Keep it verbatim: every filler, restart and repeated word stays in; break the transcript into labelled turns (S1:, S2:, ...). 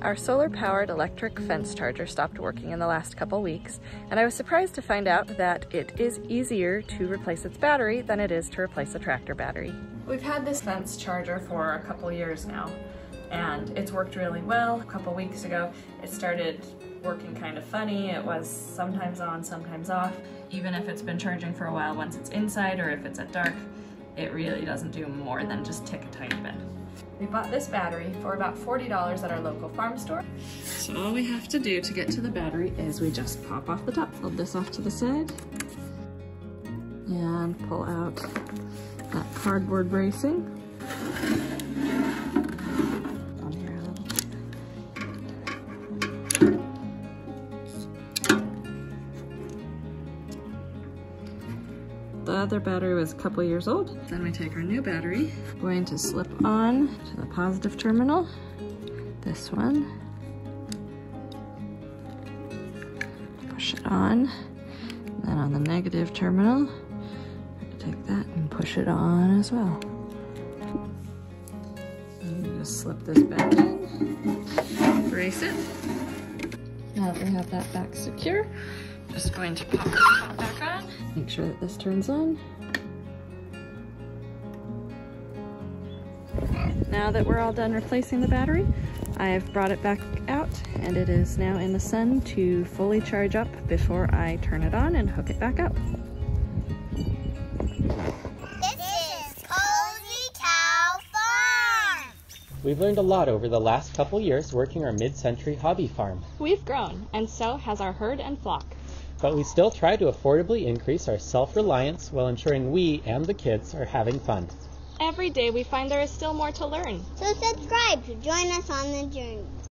S1: Our solar-powered electric fence charger stopped working in the last couple weeks, and I was surprised to find out that it is easier to replace its battery than it is to replace a tractor battery. We've had this fence charger for a couple years now, and it's worked really well. A couple weeks ago, it started working kind of funny. It was sometimes on, sometimes off. Even if it's been charging for a while, once it's inside or if it's at dark, it really doesn't do more than just tick a tiny bit. We bought this battery for about forty dollars at our local farm store. So all we have to do to get to the battery is we just pop off the top, fold this off to the side, and pull out that cardboard bracing. On here a little. The other battery was a couple years old. Then we take our new battery, going to slip on to the positive terminal, this one. Push it on. And then on the negative terminal, take that and push it on as well. And you just slip this back in, brace it. Now that we have that back secure, just going to pop the top back on. Make sure that this turns on. Now that we're all done replacing the battery, I've brought it back out and it is now in the sun to fully charge up before I turn it on and hook it back up.
S2: We've learned a lot over the last couple years working our mid-century hobby farm.
S3: We've grown, and so has our herd and flock.
S2: But we still try to affordably increase our self-reliance while ensuring we and the kids are having fun.
S3: Every day we find there is still more to learn.
S4: So subscribe to join us on the journey.